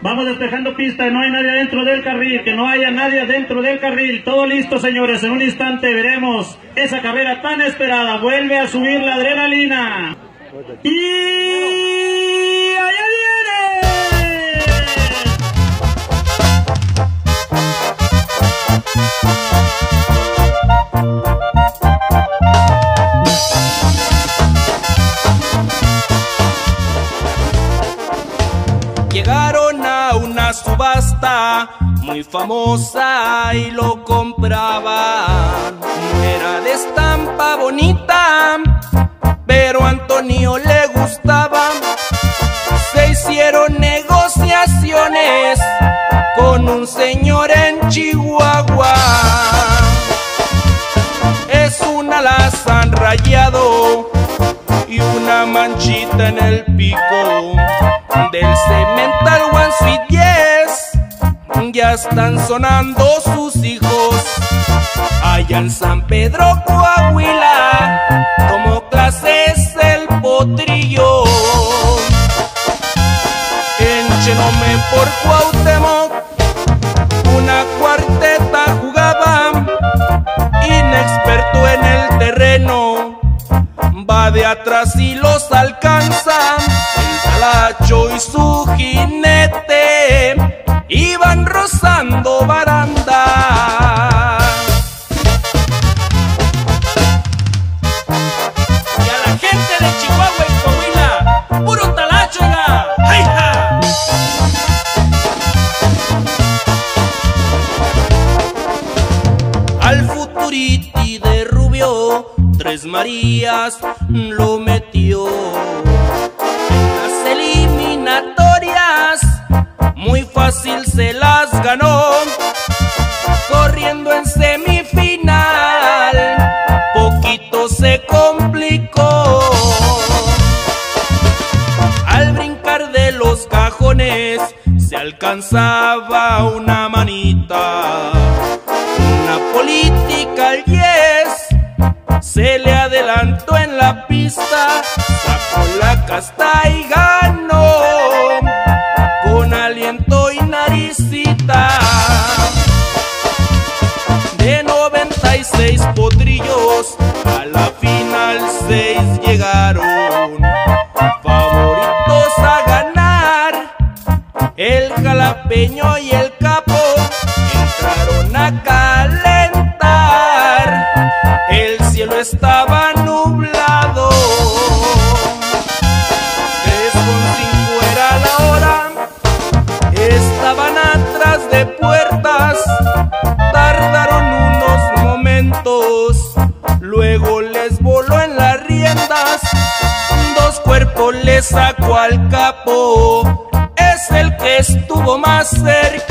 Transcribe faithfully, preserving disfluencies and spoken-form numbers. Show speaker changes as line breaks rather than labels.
Vamos despejando pista, no hay nadie dentro del carril, que no haya nadie dentro del carril. Todo listo, señores, en un instante veremos esa carrera tan esperada. Vuelve a subir la adrenalina. Y allá viene.
Llegaron a una subasta muy famosa y lo compraban. No era de estampa bonita, pero a Antonio le gustaba. Se hicieron negociaciones con un señor en Chihuahua. Es un alazán rayado y una manchita en el pico. Del Cemental One Sweet Yes ya están sonando sus hijos. Allá en San Pedro, Coahuila, tomó clases el potrillo. En Chenome por Cuauhtémoc una cuarteta jugaba. Inexperto en el terreno, va de atrás y los alcanza. El talacho y su jinete iban rozando baranda. Y a la gente de Chihuahua y Coahuila, puro talacho, oiga. ¡Ay, ja! Al Futuriti de Rubio, Tres Marías lo metió. En las eliminatorias muy fácil se las ganó. Corriendo en semifinal, poquito se complicó. Al brincar de los cajones se alcanzaba una manita. Una política al yes se le adelantó en la pista, sacó la casta y ganó con aliento y naricita. De noventa y seis potrillos a la final seis llegaron. Favoritos a ganar, el jalapeño y el capo entraron a calentar. El cielo estaba nublado, tres con cinco era la hora. Estaban atrás de puertas, tardaron unos momentos, luego les voló en las riendas. Dos cuerpos le sacó al capo, es el que estuvo más cerca.